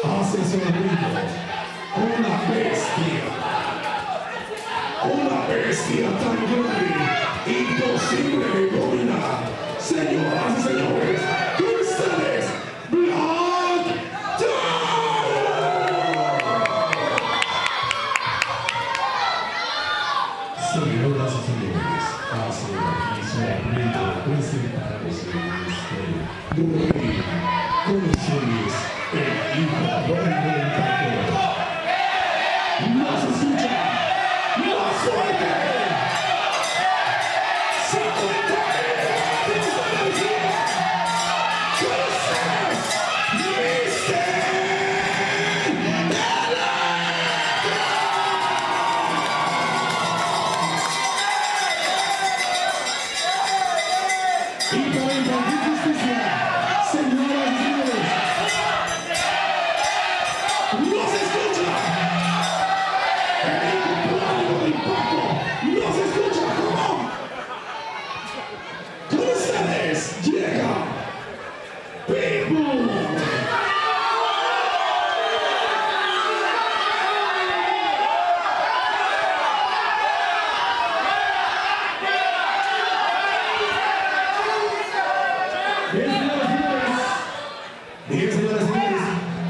hace sonido. Una bestia tan grande, imposible de dominar. Señoras y señores, con ustedes, Black Taurus. Señoras y señores, hace aquí solamente presentamos el rey con ustedes, el hijo del Emperador. ¡No se escucha! ¡Más fuerte! ¡Se contrae esta energía! ¡Con ustedes, Mr. Electro! Y para impartir justicia, señoras y señores, ¡no se escucha! ¡No se escucha! ¿Cómo? Con ustedes llega Pitbull. Bien, señoras y señores,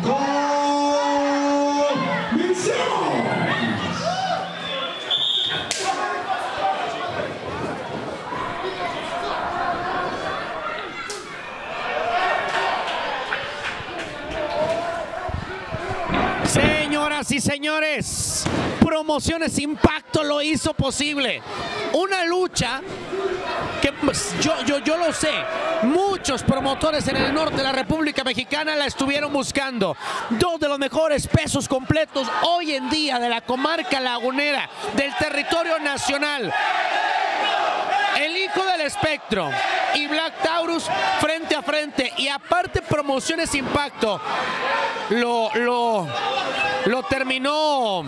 Señoras y señores, Promociones Impacto lo hizo posible. Una lucha que pues, yo lo sé, muchos promotores en el norte de la República Mexicana la estuvieron buscando. Dos de los mejores pesos completos hoy en día de la comarca lagunera, del territorio nacional. El hijo del espectro y Black Taurus frente a frente. Y aparte Promociones Impacto lo terminó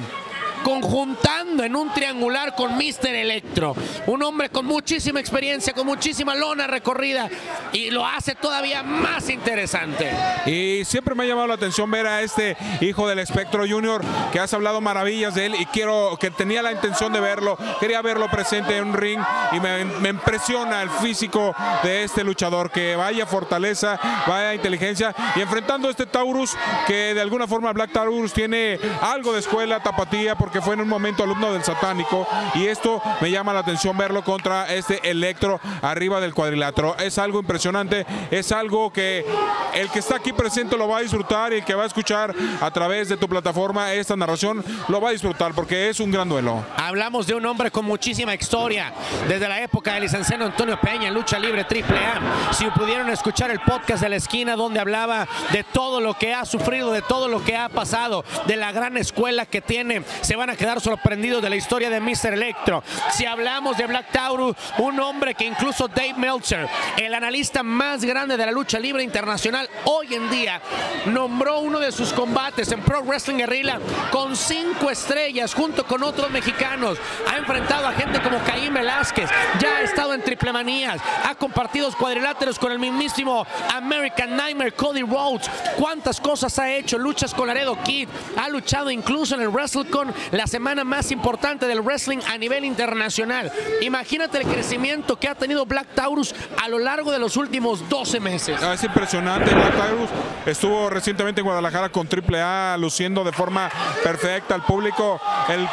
conjuntando en un triangular con Mr. Electro, un hombre con muchísima experiencia, con muchísima lona recorrida, y lo hace todavía más interesante. Y siempre me ha llamado la atención ver a este hijo del espectro Junior, que has hablado maravillas de él, y que tenía la intención de verlo, quería verlo presente en un ring, y me impresiona el físico de este luchador, que vaya fortaleza, vaya inteligencia, y enfrentando a este Taurus, que de alguna forma Black Taurus tiene algo de escuela tapatía, porque fue en un momento alumno del Satánico, y esto me llama la atención verlo contra este Electro arriba del cuadrilátero. Es algo impresionante, es algo que el que está aquí presente lo va a disfrutar, y el que va a escuchar a través de tu plataforma esta narración lo va a disfrutar, porque es un gran duelo. Hablamos de un hombre con muchísima historia, desde la época del licenciado Antonio Peña en Lucha Libre AAA. Si pudieron escuchar el podcast de La Esquina, donde hablaba de todo lo que ha sufrido, de todo lo que ha pasado, de la gran escuela que tiene, se van a quedar sorprendidos de la historia de Mr. Electro. Si hablamos de Black Taurus, un hombre que incluso Dave Meltzer, el analista más grande de la lucha libre internacional hoy en día, nombró uno de sus combates en Pro Wrestling Guerrilla con 5 estrellas junto con otros mexicanos. Ha enfrentado a gente como Caín Velázquez, ya ha estado en Triple Manías, ha compartido cuadriláteros con el mismísimo American Nightmare Cody Rhodes. Cuántas cosas ha hecho, luchas con Laredo Kid, ha luchado incluso en el WrestleCon, la semana más importante del wrestling a nivel internacional. Imagínate el crecimiento que ha tenido Black Taurus a lo largo de los últimos 12 meses. Es impresionante. Black Taurus estuvo recientemente en Guadalajara con AAA, luciendo de forma perfecta. El público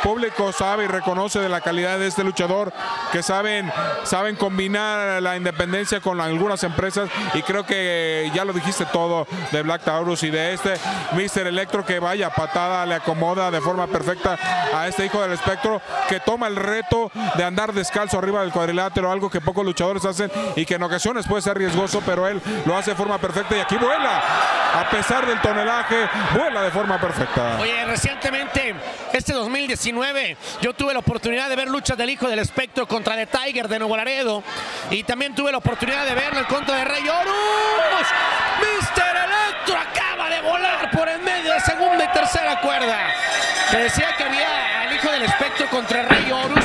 sabe y reconoce de la calidad de este luchador, que saben combinar la independencia con algunas empresas, y creo que ya lo dijiste todo de Black Taurus y de este Mr. Electro, que vaya patada le acomoda de forma perfecta a este hijo del espectro, que toma el reto de andar descalzo arriba del cuadrilátero, algo que pocos luchadores hacen y que en ocasiones puede ser riesgoso, pero él lo hace de forma perfecta, y aquí vuela, a pesar del tonelaje, vuela de forma perfecta. Oye, recientemente, este 2019, yo tuve la oportunidad de ver luchas del hijo del espectro contra The Tiger de Nuevo Laredo, y también tuve la oportunidad de verlo en contra de Rey Horus. Mr. Electro acaba de volar por en medio de segunda y tercera cuerda. Te decía que había al hijo del espectro contra Rey Horus,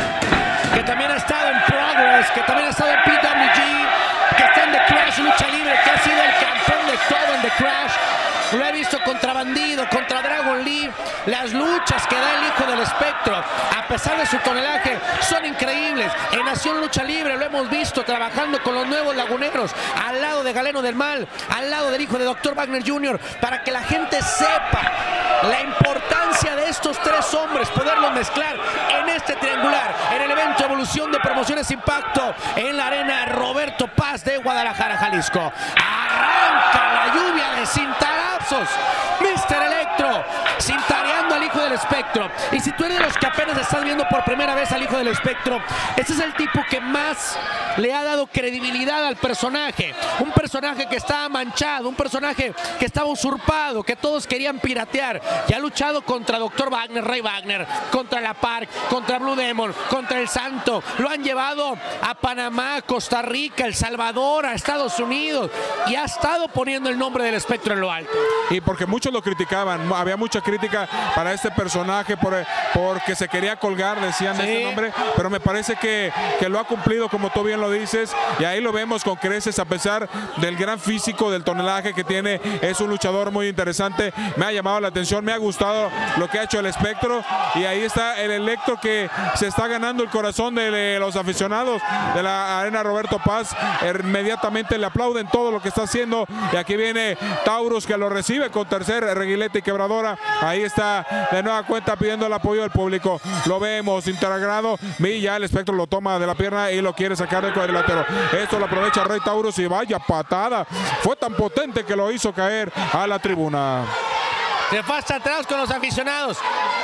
que también ha estado en Progress, que también ha estado en PWG, que está en The Crash Lucha Libre, que ha sido el campeón de todo en The Crash. Lo he visto con contra Bandido, contra Dragon Lee. Las luchas que da el hijo del espectro, a pesar de su tonelaje, son increíbles. En Nación Lucha Libre lo hemos visto trabajando con los nuevos laguneros, al lado de Galeno del Mal, al lado del hijo de Dr. Wagner Jr., para que la gente sepa la importancia de estos tres hombres, poderlos mezclar en este triangular, en el evento Evolución de Promociones Impacto, en la arena Roberto Paz de Guadalajara, Jalisco. Arranca la lluvia de cintarazos. Mr. Electro cintareando al hijo del espectro. Y si tú eres de los que apenas estás viendo por primera vez al hijo del espectro, este es el tipo que más le ha dado credibilidad al personaje. Un personaje que estaba manchado, un personaje que estaba usurpado, que todos querían piratear. Y ha luchado contra Dr. Wagner, Rey Wagner, contra La Park, contra Blue Demon, contra El Santo. Lo han llevado a Panamá, Costa Rica, El Salvador, a Estados Unidos, y ha estado poniendo el nombre del espectro en lo alto. Y porque muchos lo criticaban, había mucha crítica para este personaje porque se quería colgar, decían, de este nombre, pero me parece que lo ha cumplido, como tú bien lo dices, y ahí lo vemos con creces, a pesar del gran físico, del tonelaje que tiene. Es un luchador muy interesante, me ha llamado la atención, me ha gustado lo que ha hecho el espectro, y ahí está el Electro, que se está ganando el corazón de los aficionados de la arena Roberto Paz. Inmediatamente le aplauden todo lo que está haciendo, y aquí viene Taurus, que lo recibe con tercer reguilete y quebradora. Ahí está de nueva cuenta pidiendo el apoyo del público. Lo vemos integrado, y ya el espectro lo toma de la pierna y lo quiere sacar del cuadrilátero. Esto lo aprovecha Rey Taurus, y vaya patada, fue tan potente que lo hizo caer a la tribuna. Se fue hasta atrás con los aficionados.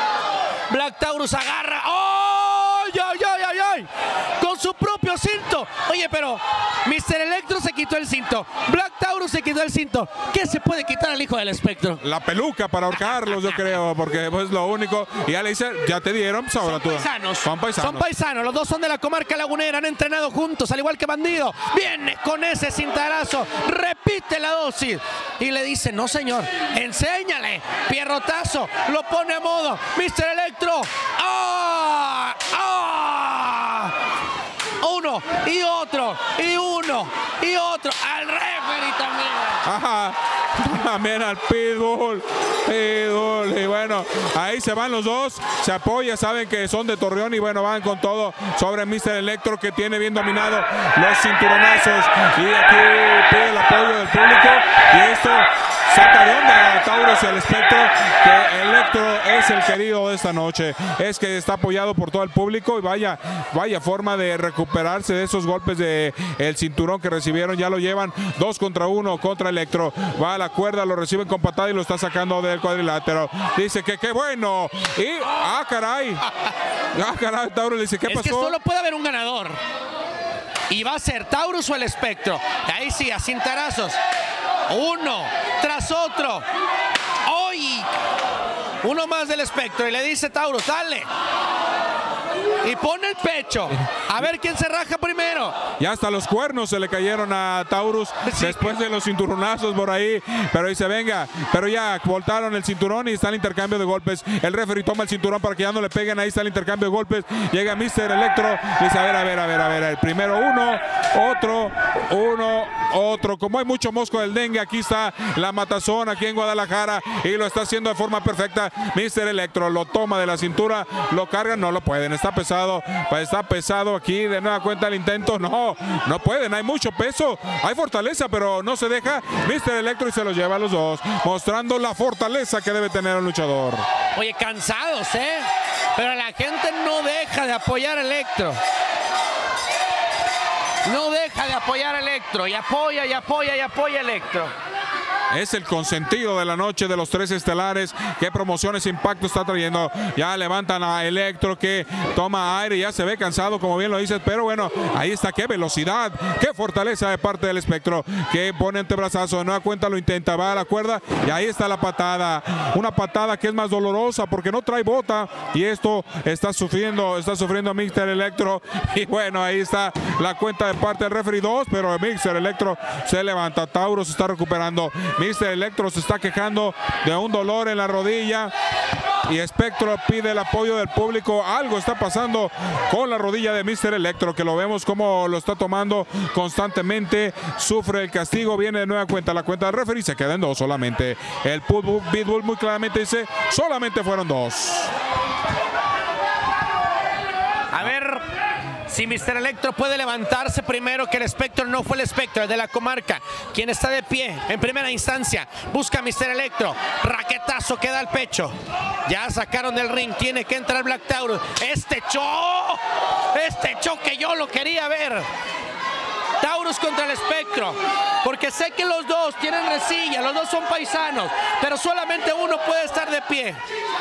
Black Taurus agarra. ¡Oh! ¡Ay, ay, ay, ay! Con su propio cinto. Oye, pero Mr. Electro se quitó el cinto. Black Taurus se quitó el cinto. ¿Qué se puede quitar al hijo del espectro? La peluca para ahorcarlos, yo creo, porque pues lo único. Y ya le dice, ya te dieron, pues ahora tú. Son paisanos. Son paisanos. Los dos son de la comarca lagunera, han entrenado juntos, al igual que Bandido. Viene con ese cintarazo, repite la dosis y le dice, no señor, enséñale. Pierrotazo, lo pone a modo. Mr. Electro. ¡Ah! ¡Ah! Uno y otro, y uno y otro. Al referee también. Ajá. También al Pitbull. Y bueno, ahí se van los dos. Se apoya, saben que son de Torreón, y bueno, van con todo sobre Mr. Electro, que tiene bien dominado los cinturonazos. Y aquí pide el apoyo del público. Y esto saca de onda a Taurus y al espectro, que Electro es el querido de esta noche. Es que está apoyado por todo el público, y vaya forma de recuperarse de esos golpes de el cinturón que recibieron. Ya lo llevan 2 contra 1 contra Electro. Va a la cuerda, lo reciben con patada y lo está sacando del cuadrilátero. Dice que qué bueno. Y caray. Caray, Taurus dice, ¿qué pasó? Es que solo puede haber un ganador. Y va a ser Taurus o el espectro. Ahí sí, a cintarazos. Uno tras otro. ¡Hoy! Uno más del espectro y le dice Taurus, dale. Y pone el pecho. A ver quién se raja primero. Ya hasta los cuernos se le cayeron a Taurus, sí, después de los cinturonazos por ahí. Pero dice, venga. Pero ya voltaron el cinturón y está el intercambio de golpes. El referee toma el cinturón para que ya no le peguen. Ahí está el intercambio de golpes. Llega Mr. Electro. Dice, a ver. El primero uno, otro. Como hay mucho mosco del dengue, aquí está la matazón aquí en Guadalajara. Y lo está haciendo de forma perfecta. Mr. Electro lo toma de la cintura, lo cargan, no lo pueden. Está pesado aquí, de nueva cuenta el intento, no pueden, hay mucho peso, hay fortaleza, pero no se deja Mr. Electro y se los lleva a los dos, mostrando la fortaleza que debe tener un luchador. Oye, cansados, pero la gente no deja de apoyar a Electro. No deja de apoyar a Electro, y apoya a Electro. Es el consentido de la noche de los 3 estelares. ¿Qué promociones Impacto está trayendo? Ya levantan a Electro, que toma aire, ya se ve cansado, como bien lo dices, pero bueno, ahí está, qué velocidad, qué fortaleza de parte del espectro, que pone antebrazazo, de nueva cuenta lo intenta, va a la cuerda, y ahí está la patada, una patada que es más dolorosa porque no trae bota, y esto está sufriendo Mr. Electro, y bueno, ahí está la cuenta de parte del referee 2, pero Mr. Electro se levanta, Taurus se está recuperando. Mr. Electro se está quejando de un dolor en la rodilla. y Espectro pide el apoyo del público. Algo está pasando con la rodilla de Mr. Electro, que lo vemos como lo está tomando constantemente. Sufre el castigo, viene de nueva cuenta la cuenta del referee, se queda en 2 solamente. El Pitbull muy claramente dice, solamente fueron 2. A ver si Mr. Electro puede levantarse primero, que el Espectro no fue el Espectro, el de la comarca, quien está de pie en primera instancia. Busca a Mr. Electro, raquetazo que da al pecho. Ya sacaron del ring, tiene que entrar Black Taurus. Este show que yo lo quería ver. Taurus contra el Espectro, porque sé que los dos tienen resilla, los dos son paisanos, pero solamente uno puede estar de pie.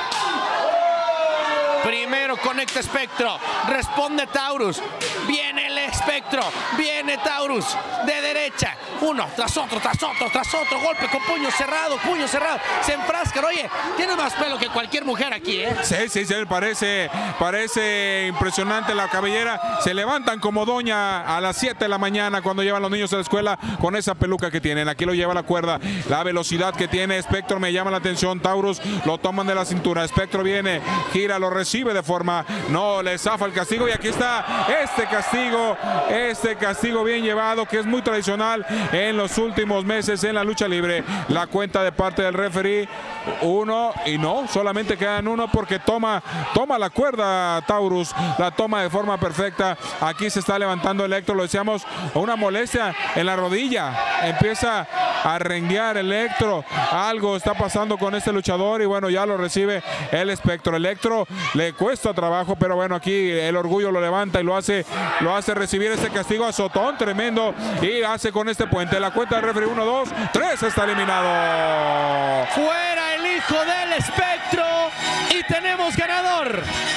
Primero conecta Espectro, responde Taurus, viene el Espectro, viene Taurus de derecha, uno tras otro, golpe con puño cerrado, se enfrascan. Oye, tienes más pelo que cualquier mujer aquí, ¿eh? Sí, parece impresionante la cabellera. Se levantan como doña a las 7 de la mañana cuando llevan los niños a la escuela con esa peluca que tienen. Aquí lo lleva la cuerda, la velocidad que tiene Espectro me llama la atención. Taurus lo toman de la cintura, Espectro viene, gira, lo recibe de forma, no le zafa el castigo, y aquí está este castigo bien llevado, que es muy tradicional en los últimos meses en la lucha libre. La cuenta de parte del referee, 1, y no, solamente quedan 1 porque toma la cuerda Taurus, la toma de forma perfecta. Aquí se está levantando Electro, lo decíamos, una molestia en la rodilla, empieza a renguear Electro, algo está pasando con este luchador, y bueno, ya lo recibe el Espectro. Electro le cuesta trabajo, pero bueno, aquí el orgullo lo levanta y lo hace recibir este castigo, azotón tremendo, y hace con este puente. La cuenta de referee, 1, 2, 3, está eliminado. Fuera el hijo del Espectro, y tenemos ganador.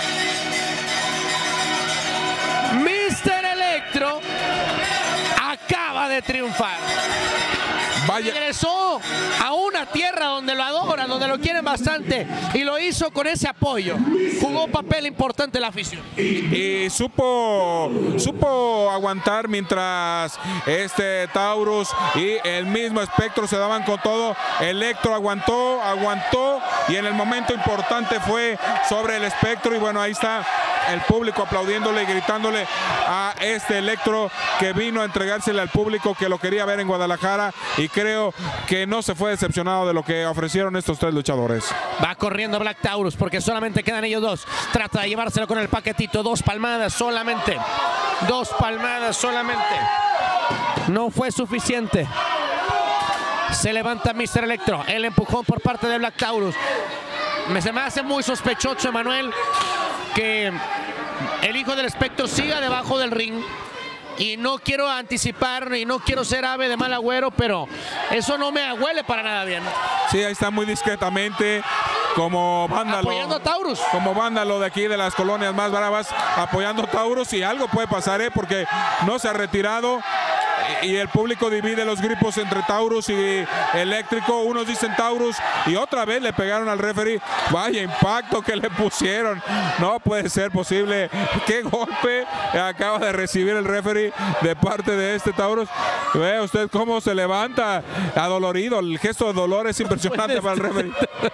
Mr. Electro acaba de triunfar. Vaya. Regresó a una tierra donde lo adoran, donde lo quieren bastante, y lo hizo con ese apoyo. Jugó un papel importante la afición. Y supo aguantar mientras Taurus y el mismo Espectro se daban con todo. Electro aguantó, y en el momento importante fue sobre el Espectro, y bueno, ahí está el público aplaudiéndole y gritándole a Electro, que vino a entregársele al público que lo quería ver en Guadalajara, y creo que no se fue decepcionado de lo que ofrecieron estos 3 luchadores. Va corriendo Black Taurus porque solamente quedan ellos 2. Trata de llevárselo con el paquetito. 2 palmadas solamente. 2 palmadas solamente. No fue suficiente. Se levanta Mr. Electro. El empujón por parte de Black Taurus. Se me hace muy sospechoso, Emanuel, que el hijo del Espectro siga debajo del ring. Y no quiero anticipar y no quiero ser ave de mal agüero, pero eso no me huele para nada bien. Sí, ahí está muy discretamente, como vándalo. Apoyando a Taurus. Como vándalo de aquí, de las colonias más bravas, apoyando a Taurus, y algo puede pasar, porque no se ha retirado. Y el público divide los grupos entre Taurus y Eléctrico. Unos dicen Taurus, y otra vez le pegaron al referee. Vaya impacto que le pusieron. No puede ser posible. Qué golpe acaba de recibir el referee de parte de Taurus. Ve usted cómo se levanta adolorido. El gesto de dolor es impresionante para el referee.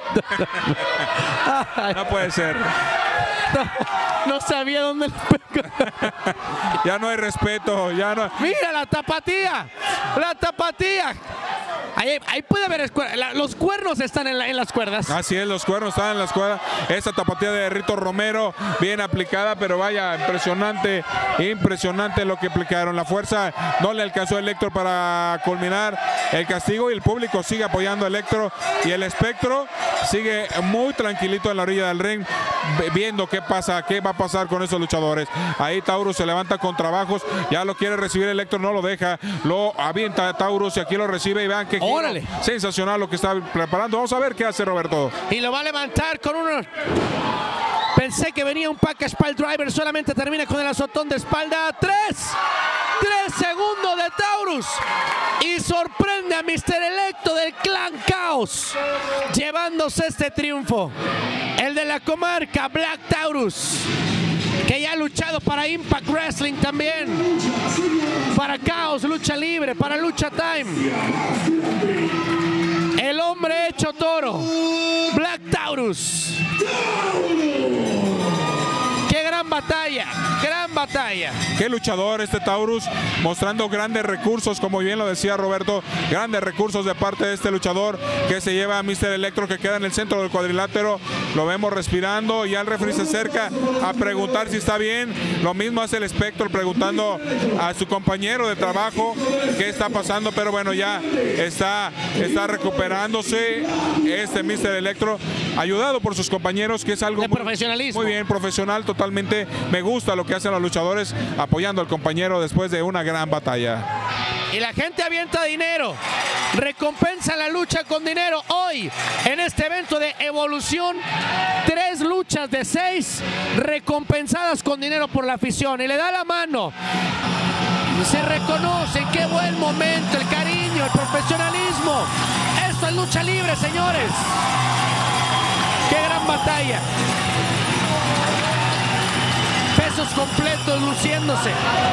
No puede ser. No sabía dónde le pegó. Ya no hay respeto, ya no. Mira la tapatía. La tapatía. Ahí puede haber los cuernos están en las cuerdas. Así es, los cuernos están en las cuerdas. Esa tapatía de Rito Romero, bien aplicada, pero vaya, impresionante lo que aplicaron. La fuerza no le alcanzó a Electro para culminar el castigo, y el público sigue apoyando a Electro, y el Espectro sigue muy tranquilito en la orilla del ring, viendo qué va a pasar con esos luchadores. Ahí Taurus se levanta con trabajos, ya lo quiere recibir Electro, no lo deja, lo avienta a Taurus, y aquí lo recibe, y vean que ¡órale! Sensacional lo que está preparando. Vamos a ver qué hace Roberto. Y lo va a levantar con uno. Pensé que venía un package pile driver, solamente termina con el azotón de espalda. 3 segundos de Taurus, y sorprende a Mr. Electro del Clan Caos, llevándose este triunfo. El de la comarca, Black Taurus, que ya ha luchado para Impact Wrestling también, para Caos Lucha Libre, para Lucha Time. El hombre hecho toro, Black Taurus. Taurus. ¡Qué gran batalla! ¡Gran batalla! Qué luchador este Taurus, mostrando grandes recursos, como bien lo decía Roberto, grandes recursos de parte de este luchador que se lleva a Mr. Electro, que queda en el centro del cuadrilátero. Lo vemos respirando, y ya el referee se acerca a preguntar si está bien. Lo mismo hace el Espectro preguntando a su compañero de trabajo qué está pasando, pero bueno, ya está recuperándose este Mr. Electro, ayudado por sus compañeros, que es algo de profesionalismo. Muy bien, profesional totalmente. Me gusta lo que hacen los luchadores, apoyando al compañero después de una gran batalla. Y la gente avienta dinero, recompensa la lucha con dinero. Hoy, en este evento de Evolución, 3 luchas de 6 recompensadas con dinero por la afición. Y le da la mano. Se reconoce, qué buen momento, el cariño, el profesionalismo. Esto es lucha libre, señores. Qué gran batalla. Pesos completos luciéndose.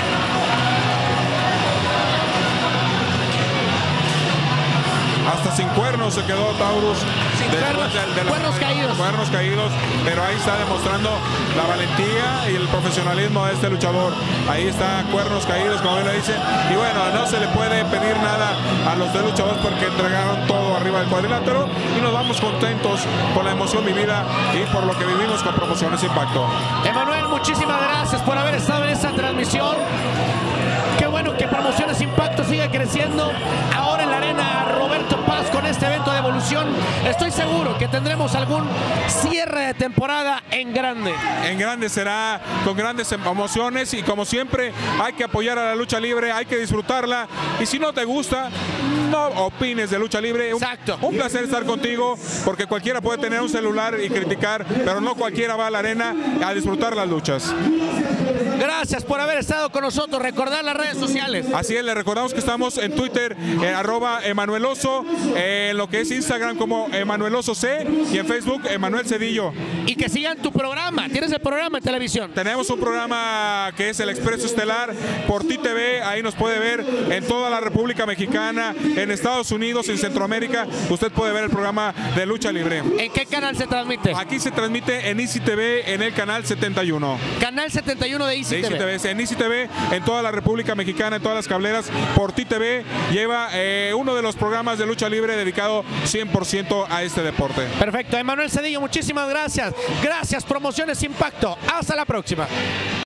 Hasta sin cuernos se quedó Taurus. Cuernos caídos. Cuernos caídos, pero ahí está demostrando la valentía y el profesionalismo de este luchador. Ahí está, cuernos caídos, como bien lo dicen. Y bueno, no se le puede pedir nada a los dos luchadores porque entregaron todo arriba del cuadrilátero, y nos vamos contentos por la emoción vivida y por lo que vivimos con Promociones Impacto. Emanuel, muchísimas gracias por haber estado en esta transmisión. Qué bueno que Promociones Impacto siga creciendo. Ahora en la arena Roberto Paz con este evento de Evolución. Estoy seguro que tendremos algún cierre de temporada en grande. En grande será, con grandes emociones, y como siempre hay que apoyar a la lucha libre, hay que disfrutarla, y si no te gusta, no opines de lucha libre. Exacto. Un placer estar contigo, porque cualquiera puede tener un celular y criticar, pero no cualquiera va a la arena a disfrutar las luchas. Gracias por haber estado con nosotros. Recordar las redes sociales. Así es, le recordamos que estamos en Twitter, @Emanueloso, en lo que es Instagram como Emanueloso C, y en Facebook Emanuel Cedillo. Y que sigan tu programa. Tienes el programa en televisión. Tenemos un programa que es el Expreso Estelar por TTV. Ahí nos puede ver en toda la República Mexicana, en Estados Unidos, en Centroamérica. Usted puede ver el programa de lucha libre. ¿En qué canal se transmite? Aquí se transmite en Easy TV, en el canal 71. Canal 71 de Easy TV. En Easy TV, en toda la República Mexicana, en todas las cableras. Por TTV lleva uno de los programas de lucha libre dedicado 100% a este deporte. Perfecto. Emanuel Cedillo, muchísimas gracias. Gracias, Promociones Impacto. Hasta la próxima.